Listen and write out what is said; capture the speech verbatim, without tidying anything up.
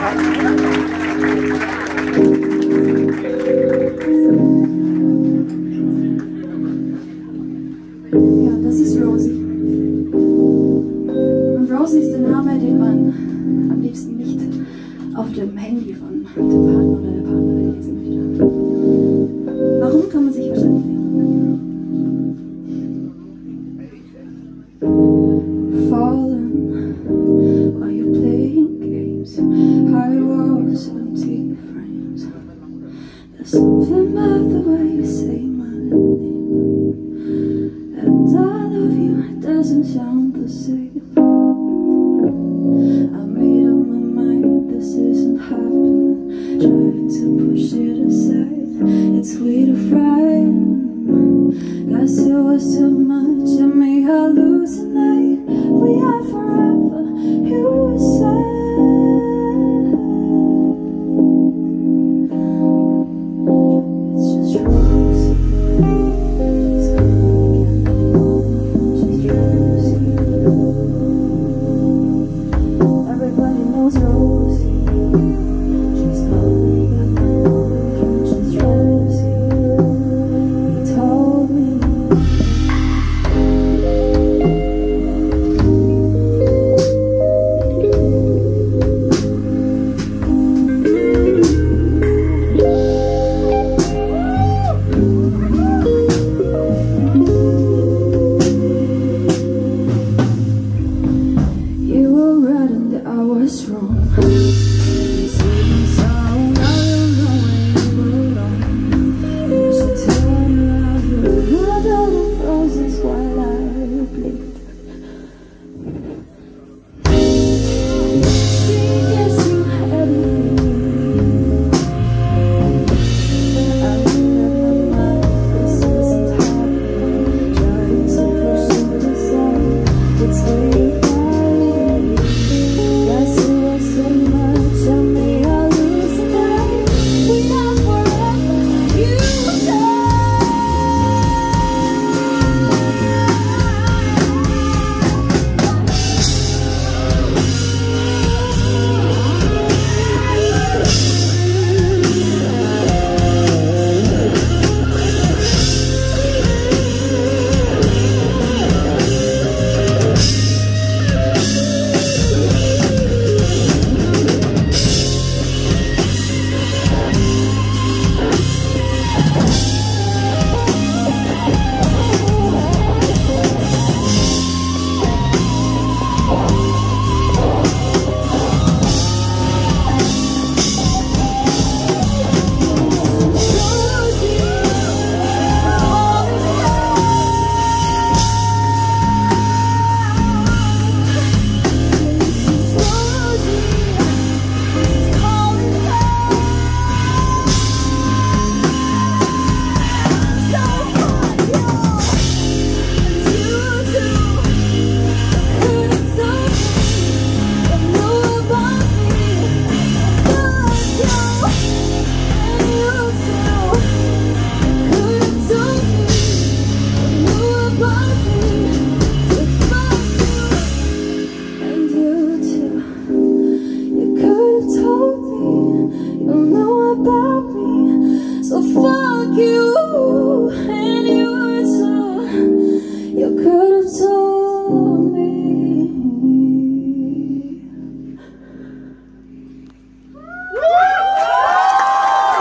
Ja, das ist Rosie. Und Rosie ist der Name, den man am liebsten nicht auf dem Handy von dem Partner oder der Partnerin lesen möchte. Warum, kann man sich wahrscheinlich denken. Fallen while you're playing games, high walls, empty frames. There's something about the way you say my name, and I love you, it doesn't sound the same. I made up my mind, this isn't happening. Trying to push it aside, it's way too frightened. Guess it was too much of me hallucinating.